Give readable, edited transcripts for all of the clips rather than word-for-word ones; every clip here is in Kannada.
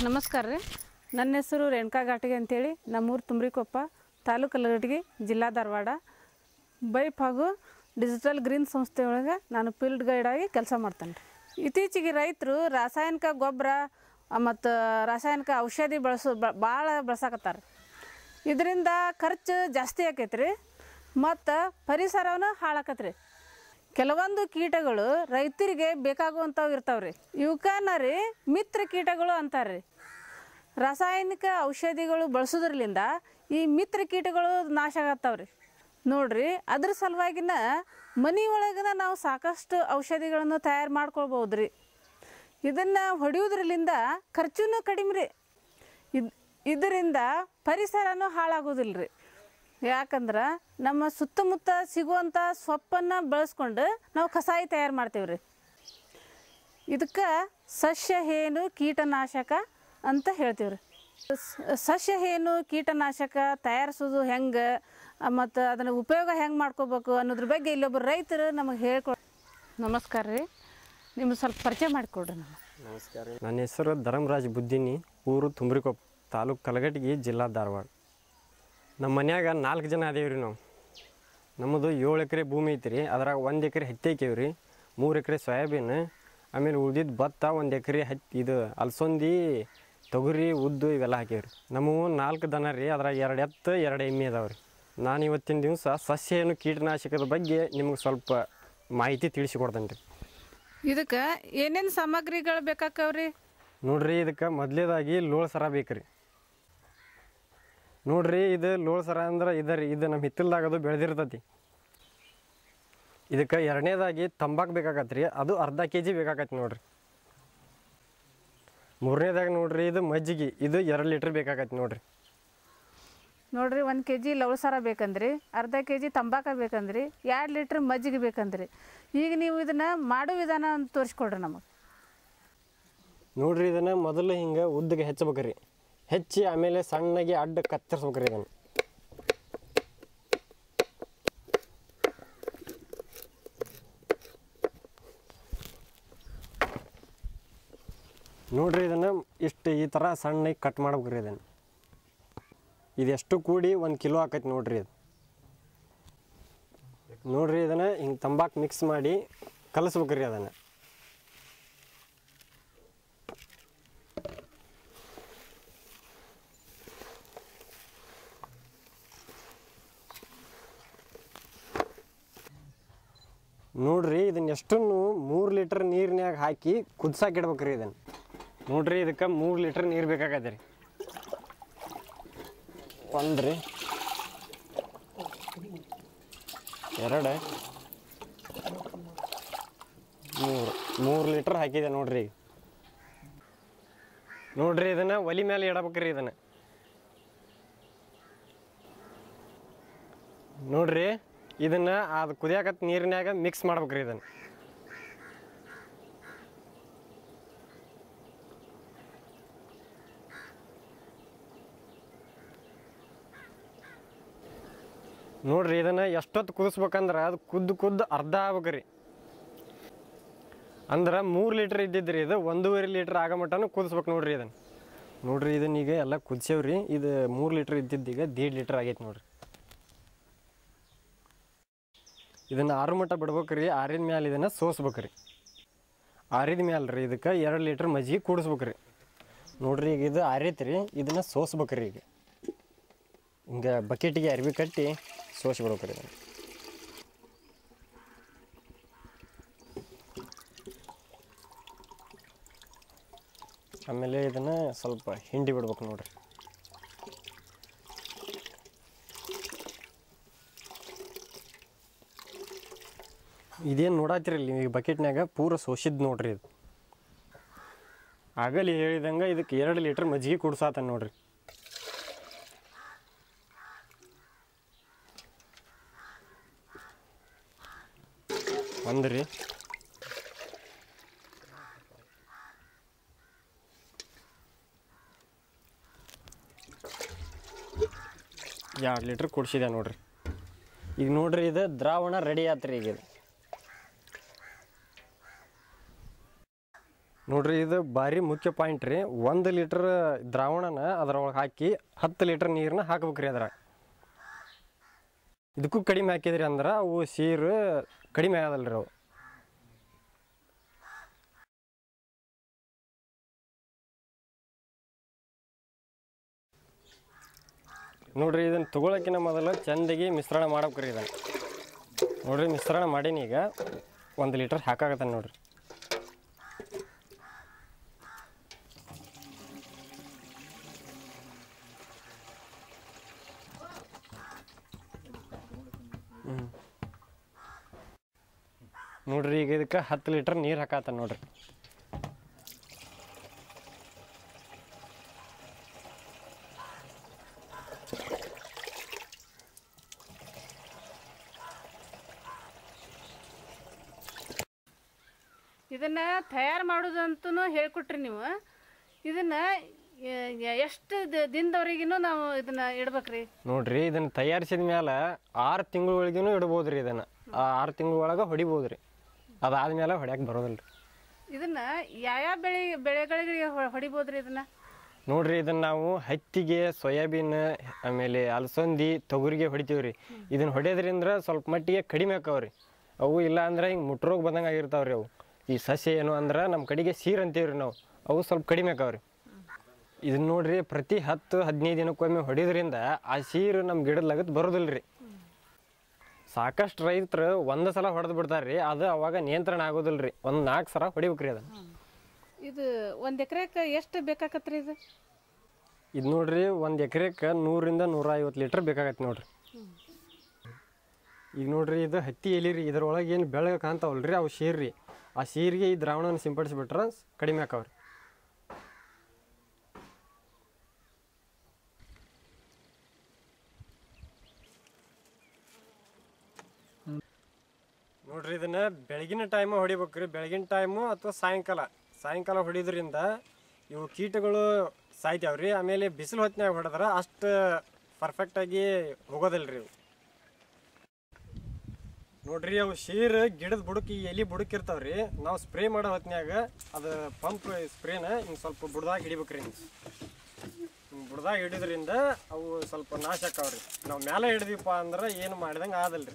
ನಮಸ್ಕಾರ ರೀ. ನನ್ನ ಹೆಸರು ರೇಣುಕಾ ಘಾಟಿಗೆ ಅಂತೇಳಿ, ನಮ್ಮೂರು ತುಮ್ರಿಕೊಪ್ಪ, ತಾಲೂಕು ಕಲಘಟಗಿ, ಜಿಲ್ಲಾ ಧಾರವಾಡ. ಬೈಪ್ ಹಾಗೂ ಡಿಜಿಟಲ್ ಗ್ರೀನ್ ಸಂಸ್ಥೆ ಒಳಗೆ ನಾನು ಫೀಲ್ಡ್ ಗೈಡಾಗಿ ಕೆಲಸ ಮಾಡ್ತೇನೆ ರೀ. ಇತ್ತೀಚೆಗೆ ರೈತರು ರಾಸಾಯನಿಕ ಗೊಬ್ಬರ ಮತ್ತು ರಾಸಾಯನಿಕ ಔಷಧಿ ಭಾಳ ಬಳಸಕತ್ತಾರೆ. ಇದರಿಂದ ಖರ್ಚು ಜಾಸ್ತಿ ಆಕೈತೆ ರೀ ಮತ್ತು ಪರಿಸರವನ್ನು ಹಾಳಾಕತ್ರಿ. ಕೆಲವೊಂದು ಕೀಟಗಳು ರೈತರಿಗೆ ಬೇಕಾಗುವಂಥವು ಇರ್ತಾವೆ ರೀ. ಇವಕ್ಕನ್ನ ರೀ ಮಿತ್ರ ಕೀಟಗಳು ಅಂತಾರೆ ರೀ. ರಾಸಾಯನಿಕ ಔಷಧಿಗಳು ಬಳಸೋದ್ರಲಿಂದ ಈ ಮಿತ್ರ ಕೀಟಗಳು ನಾಶ ಆಗತ್ತಾವೆ ರೀ. ನೋಡಿರಿ, ಅದ್ರ ಸಲುವಾಗಿನ ಮನೆ ಒಳಗಿನ ನಾವು ಸಾಕಷ್ಟು ಔಷಧಿಗಳನ್ನು ತಯಾರು ಮಾಡ್ಕೊಳ್ಬೋದು ರೀ. ಇದನ್ನು ಹೊಡೆಯೋದ್ರಲಿಂದ ಖರ್ಚು ಕಡಿಮೆ ರೀ. ಇದರಿಂದ ಪರಿಸರನೂ ಹಾಳಾಗೋದಿಲ್ಲ ರೀ. ಯಾಕಂದ್ರೆ ನಮ್ಮ ಸುತ್ತಮುತ್ತ ಸಿಗುವಂಥ ಸೊಪ್ಪನ್ನು ಬಳಸ್ಕೊಂಡು ನಾವು ಕಷಾಯ ತಯಾರು ಮಾಡ್ತೀವಿ ರೀ. ಇದಕ್ಕೆ ಸಸ್ಯಹೇನು ಕೀಟನಾಶಕ ಅಂತ ಹೇಳ್ತೀವಿ ರೀ. ಸಸ್ಯಹೇನು ಕೀಟನಾಶಕ ತಯಾರಿಸೋದು ಹೆಂಗೆ ಮತ್ತು ಅದನ್ನು ಉಪಯೋಗ ಹೆಂಗೆ ಮಾಡ್ಕೋಬೇಕು ಅನ್ನೋದ್ರ ಬಗ್ಗೆ ಇಲ್ಲೊಬ್ಬರು ರೈತರು ನಮಗೆ ಹೇಳ್ಕೊಡ್ತಾರೆ. ನಮಸ್ಕಾರ ರೀ. ನಿಮ್ಗೆ ಸ್ವಲ್ಪ ಪರಿಚಯ ಮಾಡಿಕೊಡ್ರಿ. ನಮಸ್ಕಾರ ರೀ. ನನ್ನ ಹೆಸರು ಧರ್ಮರಾಜ್ ಬುದ್ದಿನಿ, ಊರು ತುಮ್ರಿಕೊಪ್ಪ, ತಾಲೂಕು ಕಲಘಟಗಿ, ಜಿಲ್ಲಾ ಧಾರವಾಡ. ನಮ್ಮ ಮನ್ಯಾಗ 4 ಜನ ಅದೇವಿ ರೀ. ನಮ್ಮದು 7 ಎಕರೆ ಭೂಮಿ ಐತಿ ರೀ. ಅದ್ರಾಗ 1 ಎಕರೆ ಹತ್ತಿ ಹಾಕೇವಿ ರೀ, 3 ಎಕರೆ ಸೋಯಾಬೀನ್, ಆಮೇಲೆ ಉಳ್ದಿದ್ದು ಭತ್ತ, 1 ಎಕರೆ ಇದು ಅಲಸಂದಿ, ತೊಗರಿ, ಉದ್ದು ಇವೆಲ್ಲ ಹಾಕೇವಿ ರೀ. ನಮ್ಮವು 4 ದನ ರೀ. ಅದ್ರಾಗ 2 ಎತ್ತು 2 ಎಮ್ಮೆ ಅದಾವೆ ರೀ. ನಾನು ಇವತ್ತಿನ ದಿವಸ ಸಸ್ಯೇನು ಕೀಟನಾಶಕದ ಬಗ್ಗೆ ನಿಮ್ಗೆ ಸ್ವಲ್ಪ ಮಾಹಿತಿ ತಿಳಿಸಿಕೊಡ್ತೇನೆ ರೀ. ಇದಕ್ಕೆ ಏನೇನು ಸಾಮಗ್ರಿಗಳು ಬೇಕಾಕವ್ರಿ? ನೋಡಿರಿ, ಇದಕ್ಕೆ ಮೊದಲೇದಾಗಿ ಲೋಳ ಸರ ಬೇಕು ರೀ. ನೋಡ್ರಿ, ಇದು ಲೋಳ ಸರ ಅಂದ್ರೆ ಇದು ನಮ್ಮ ಹಿತ್ತಲ್ದಾಗದು ಬೆಳೆದಿರ್ತೈತಿ. ಇದಕ್ಕೆ ಎರಡನೇದಾಗಿ ತಂಬಾಕು ಬೇಕಾಗತ್ತೆ ರೀ. ಅದು ಅರ್ಧ kg ಬೇಕಾಗತ್ತೆ ನೋಡ್ರಿ. ಮೂರನೇದಾಗ ನೋಡ್ರಿ, ಇದು ಮಜ್ಜಿಗೆ, ಇದು 2 ಲೀಟ್ರ್ ಬೇಕಾಗತ್ತೆ ನೋಡ್ರಿ. ನೋಡ್ರಿ, 1 kg ಲವಳ ಸರ ಬೇಕಂದ್ರಿ, ಅರ್ಧ kg ತಂಬಾಕು ಬೇಕಂದ್ರಿ, 2 ಲೀಟ್ರ್ ಮಜ್ಜಿಗೆ ಬೇಕಂದ್ರಿ. ಈಗ ನೀವು ಇದನ್ನು ಮಾಡೋ ವಿಧಾನ ಅಂತ ತೋರಿಸ್ಕೊಡ್ರಿ ನಮಗೆ. ನೋಡ್ರಿ, ಇದನ್ನು ಮೊದಲು ಹಿಂಗೆ ಉದ್ದಗೆ ಹೆಚ್ಚಬೇಕ್ರಿ. ಹೆಚ್ಚಿ ಆಮೇಲೆ ಸಣ್ಣಗೆ ಅಡ್ಡ ಕತ್ತರಿಸ್ಬೇಕ್ರಿ. ಇದನ್ನು ನೋಡ್ರಿ, ಇದನ್ನು ಇಷ್ಟು ಈ ಥರ ಸಣ್ಣಗೆ ಕಟ್ ಮಾಡ್ಬೇಕ್ರಿ. ಇದನ್ನು ಇದೆಷ್ಟು ಕೂಡಿ 1 ಕಿಲೋ ಆಕೈತಿ ನೋಡ್ರಿ. ಇದು ನೋಡ್ರಿ, ಇದನ್ನು ಹಿಂಗೆ ತಂಬಾಕು ಮಿಕ್ಸ್ ಮಾಡಿ ಕಲಿಸ್ಬೇಕ್ರಿ. ಅದನ್ನು ನೋಡ್ರಿ, ಇದನ್ನೆಷ್ಟನ್ನು 3 ಲೀಟ್ರ್ ನೀರಿನಾಗ ಹಾಕಿ ಕುದಿಸಾಕಿಡ್ಬೇಕ್ರಿ. ಇದನ್ನು ನೋಡ್ರಿ, ಇದಕ್ಕೆ 3 ಲೀಟ್ರ್ ನೀರು ಬೇಕಾಗತ್ತೆ ರೀ. 1 ರೀ, 2, 3 ಲೀಟ್ರ್ ಹಾಕಿದೆ ನೋಡ್ರಿ. ನೋಡ್ರಿ, ಇದನ್ನು ಒಲಿ ಮೇಲೆ ಇಡಬೇಕ್ರಿ. ಇದನ್ನು ನೋಡ್ರಿ, ಇದನ್ನು ಅದು ಕುದಿಯಾಕತ್ತ ನೀರಿನಾಗ ಮಿಕ್ಸ್ ಮಾಡ್ಬೇಕ್ರಿ. ಇದನ್ನು ನೋಡ್ರಿ, ಇದನ್ನು ಎಷ್ಟೊತ್ತು ಕುದಿಸ್ಬೇಕಂದ್ರೆ ಅದು ಕುದ್ದು ಅರ್ಧ ಆಗ್ಬೇಕ್ರಿ. ಅಂದ್ರೆ 3 ಲೀಟ್ರ್ ಇದ್ದಿದ್ರಿ, ಇದು 1.5 ಲೀಟ್ರ್ ಆಗೋ ಮಟ್ಟನೂ ಕುದಿಸ್ಬೇಕು ನೋಡ್ರಿ. ಇದನ್ನು ನೋಡ್ರಿ, ಇದನ್ನೀಗ ಎಲ್ಲ ಕುದಿಸೇವ್ರಿ. ಇದು 3 ಲೀಟ್ರ್ ಇದ್ದಿದ್ದೀಗ 1.5 ಲೀಟ್ರ್ ಆಗೈತೆ ನೋಡ್ರಿ. ಇದನ್ನು 6 ಮಟ್ಟ ಬಿಡ್ಬೇಕ್ರಿ. 6ದ ಮ್ಯಾಲೆ ಇದನ್ನು ಸೋಸ್ಬೇಕ್ರಿ. 6ದ ಮ್ಯಾಲೆ ರೀ ಇದಕ್ಕೆ 2 ಲೀಟ್ರ್ ಮಜ್ಜಿಗೆ ಕೂಡಿಸ್ಬೇಕ್ರಿ. ನೋಡ್ರಿ, ಈಗ ಇದು ಆರೈತೆ ರೀ. ಇದನ್ನು ಸೋಸ್ಬೇಕ್ರಿ. ಈಗ ಹಿಂಗೆ ಬಕೆಟಿಗೆ ಅರ್ವಿ ಕಟ್ಟಿ ಸೋಸ್ಬಿಡ್ಬೇಕ್ರಿ. ಇದನ್ನು ಆಮೇಲೆ ಇದನ್ನು ಸ್ವಲ್ಪ ಹಿಂಡಿ ಬಿಡ್ಬೇಕು ನೋಡ್ರಿ. ಇದೇನು ನೋಡಾತಿರಲ್ಲ ಈಗ ಬಕೆಟ್ನಾಗ ಪೂರ ಸೋಸಿದ್ದು ನೋಡ್ರಿ. ಇದು ಆಗಲಿ ಹೇಳಿದಂಗೆ ಇದಕ್ಕೆ 2 ಲೀಟ್ರ್ ಮಜ್ಜಿಗೆ ಕುಡ್ಸಾತ ನೋಡ್ರಿ. ಒಂದ್ರಿ, 2 ಲೀಟ್ರ್ ಕುಡಿಸಿದೆ ನೋಡ್ರಿ. ಈಗ ನೋಡ್ರಿ, ಇದು ದ್ರಾವಣ ರೆಡಿ ಆತ್ರಿ. ಈಗ ಇದು ನೋಡ್ರಿ ಇದು ಭಾರಿ ಮುಖ್ಯ ಪಾಯಿಂಟ್ ರೀ. 1 ಲೀಟ್ರ್ ದ್ರಾವಣನ ಅದರೊಳಗೆ ಹಾಕಿ 10 ಲೀಟ್ರ್ ನೀರನ್ನ ಹಾಕ್ಬೇಕ್ರಿ. ಅದ್ರಾಗ ಇದಕ್ಕೂ ಕಡಿಮೆ ಹಾಕಿದ್ರಿ ಅಂದ್ರೆ ಅವು ಸೀರು ಕಡಿಮೆ ಆಗದಲ್ರಿ ಅವು. ನೋಡ್ರಿ ಇದನ್ನು ತೊಗೊಳಕ್ಕಿಂತ ಮೊದಲು ಚೆಂದಾಗಿ ಮಿಶ್ರಣ ಮಾಡ್ಬೇಕ್ರಿ. ಇದನ್ನು ನೋಡ್ರಿ ಮಿಶ್ರಣ ಮಾಡೀನಿ. ಈಗ 1 ಲೀಟ್ರ್ ಹಾಕಾಗತ್ತಾನೆ ನೋಡ್ರಿ. ನೋಡ್ರಿ ಈಗ ಇದಕ್ಕೆ 10 ಲೀಟ್ರ್ ನೀರು ಹಾಕತ್ತಾನೆ ನೋಡ್ರಿ. ಇದನ್ನು ತಯಾರು ಮಾಡೋದಂತೂ ಹೇಳ್ಕೊಟ್ರಿ ನೀವು. ಇದನ್ನು ಎಷ್ಟು ದಿನದವರೆಗೂ ನಾವು ಇದನ್ನು ಇಡ್ಬೇಕ್ರಿ? ನೋಡ್ರಿ ಇದನ್ನು ತಯಾರಿಸಿದ ಮೇಲೆ 6 ತಿಂಗಳೊಳಗೂ ಇಡ್ಬೋದು ರೀ. ಇದನ್ನು 6 ತಿಂಗಳೊಳಗೆ ಹೊಡಿಬೋದು ರೀ. ಅದಾದ್ಮೇಲೆ ಹೊಡ್ಯಾಕೆ ಬರೋದಿಲ್ಲ ರೀ. ಇದನ್ನು ಯಾವ ಬೆಳೆಗಳಿಗೆ ಹೊಡಿಬೋದು ರೀ ಇದನ್ನು? ನೋಡ್ರಿ ಇದನ್ನು ನಾವು ಹತ್ತಿಗೆ, ಸೋಯಾಬೀನ್, ಆಮೇಲೆ ಅಲಸಂದಿ, ತೊಗರಿಗೆ ಹೊಡಿತೀವಿ ರೀ. ಇದನ್ನು ಹೊಡೆಯೋದ್ರಿಂದ ಸ್ವಲ್ಪ ಮಟ್ಟಿಗೆ ಕಡಿಮೆ ಆಕಾವ್ರಿ ಅವು. ಇಲ್ಲ ಅಂದ್ರೆ ಹಿಂಗೆ ಮುಟ್ರೋಗ ಬಂದಂಗೆ ಆಗಿರ್ತಾವ್ರಿ ಅವು. ಈ ಸಸ್ಯ ಏನು ಅಂದ್ರೆ ನಮ್ಮ ಕಡೆಗೆ ಸೀರು ಅಂತೀವ್ರಿ ನಾವು, ಅವು ಸ್ವಲ್ಪ ಕಡಿಮೆ ಆಕಾವ್ರಿ. ಇದನ್ನ ನೋಡ್ರಿ ಪ್ರತಿ 10-15 ದಿನಕ್ಕೊಮ್ಮೆ ಹೊಡಿಯೋದ್ರಿಂದ ಆ ಸೀರು ನಮ್ಮ ಗಿಡದ ಲಗತ್ ಬರೋದಿಲ್ಲ ರೀ. ಸಾಕಷ್ಟು ರೈತರು ಒಂದು ಸಲ ಹೊಡೆದು ಬಿಡ್ತಾರೆ ರೀ. ಅದು ಅವಾಗ ನಿಯಂತ್ರಣ ಆಗೋದಿಲ್ಲ ರೀ. 4 ಸಲ ಹೊಡಿಬೇಕ್ರಿ ಅದನ್ನು. ಇದು 1 ಎಕರೆಗೆ ಎಷ್ಟು ಬೇಕಾಗತ್ತೆ ರೀ ಇದು? ಇದು ನೋಡ್ರಿ 1 ಎಕರೆಗೆ 100-150 ಲೀಟ್ರ್ ಬೇಕಾಗತ್ತೆ ನೋಡ್ರಿ. ಈಗ ನೋಡ್ರಿ ಇದು ಹತ್ತಿ ಎಲೆ ರೀ. ಇದ್ರೊಳಗೆ ಏನು ಬೆಳಗ್ಗೆ ಕಾಣ್ತಾವಲ್ರಿ ಅವು ಸೀರ್ರಿ. ಆ ಸೀರಿಗೆ ಈ ದ್ರಾವಣನ ಸಿಂಪಡಿಸಿಬಿಟ್ರೆ ಕಡಿಮೆ ಆಕಾವ್ರಿ. ನೋಡ್ರಿ ಇದನ್ನ ಬೆಳಗಿನ ಟೈಮು ಹೊಡಿಬೇಕ್ರಿ. ಬೆಳಗಿನ ಟೈಮು ಅಥವಾ ಸಾಯಂಕಾಲ ಹೊಡಿಯೋದ್ರಿಂದ ಇವು ಕೀಟಗಳು ಸಾಯ್ತಾವ್ರಿ. ಆಮೇಲೆ ಬಿಸಿಲು ಹೊತ್ತಿನಾಗ ಹೊಡೆದ್ರೆ ಅಷ್ಟು ಪರ್ಫೆಕ್ಟಾಗಿ ಹೋಗೋದಿಲ್ಲ ರೀ ಇವು. ನೋಡ್ರಿ ಅವು ಸೀರು ಗಿಡದ ಬುಡಕ್ಕೆ, ಈ ಎಲೆ ಬುಡಕ್ಕೆ ಇರ್ತಾವ್ರಿ. ನಾವು ಸ್ಪ್ರೇ ಮಾಡೋ ಹೊತ್ತಿನಾಗ ಅದು ಪಂಪ್ ಸ್ಪ್ರೇನ ಹಿಂಗೆ ಸ್ವಲ್ಪ ಬುಡದಾಗ ಹಿಡಿಬೇಕ್ರಿ. ಹಿಂಗೆ ಬುಡದಾಗ ಹಿಡಿದ್ರಿಂದ ಅವು ಸ್ವಲ್ಪ ನಾಶ ಆಕಾವ್ರಿ. ನಾವು ಮೇಲೆ ಹಿಡಿದೀವಪ್ಪ ಅಂದ್ರೆ ಏನು ಮಾಡಿದಂಗೆ ಆದಲ್ರಿ.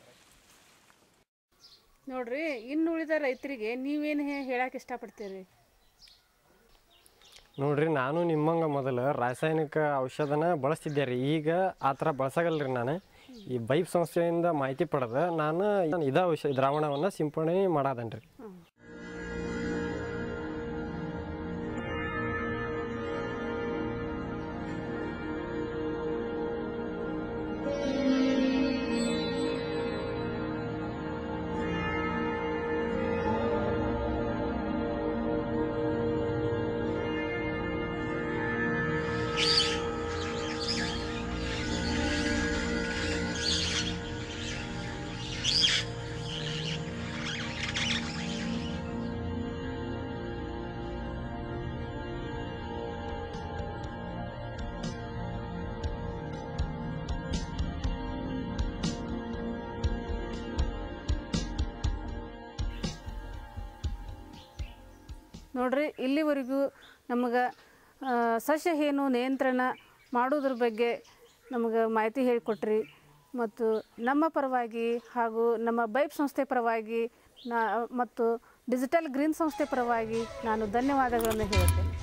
ನೋಡ್ರಿ ಇನ್ನು ಉಳಿದ ರೈತರಿಗೆ ನೀವೇನು ಹೇಳಕ್ಕೆ ಇಷ್ಟಪಡ್ತೀರಿ? ನೋಡ್ರಿ ನಾನು ನಿಮ್ಮಂಗೆ ಮೊದಲು ರಾಸಾಯನಿಕ ಔಷಧನ ಬಳಸ್ತಿದ್ದೆ ರೀ. ಈಗ ಆ ಥರ ಬಳಸಗಲ್ರಿ. ನಾನು ಈ ಬೈಪ್ ಸಂಸ್ಥೆಯಿಂದ ಮಾಹಿತಿ ಪಡೆದು ನಾನು ದ್ರಾವಣವನ್ನು ಸಿಂಪಡಣೆ ಮಾಡಾದನ್ರಿ. ನೋಡ್ರಿ ಇಲ್ಲಿವರೆಗೂ ನಮಗೆ ಸಸ್ಯ ಏನು ನಿಯಂತ್ರಣ ಮಾಡೋದ್ರ ಬಗ್ಗೆ ನಮಗೆ ಮಾಹಿತಿ ಹೇಳಿಕೊಟ್ರಿ. ಮತ್ತು ನಮ್ಮ ಪರವಾಗಿ ಹಾಗೂ ನಮ್ಮ ಬೈಪ್ ಸಂಸ್ಥೆ ಪರವಾಗಿ ಮತ್ತು ಡಿಜಿಟಲ್ ಗ್ರೀನ್ ಸಂಸ್ಥೆ ಪರವಾಗಿ ನಾನು ಧನ್ಯವಾದಗಳನ್ನು ಹೇಳ್ತೇನೆ.